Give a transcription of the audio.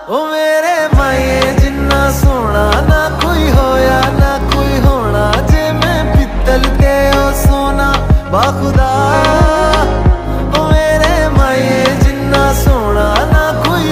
ओ मेरे माए जिन्ना सोना ना कोई होया ना कोई होना, जे मैं पित्तल ते ओ सोना बाखुदा।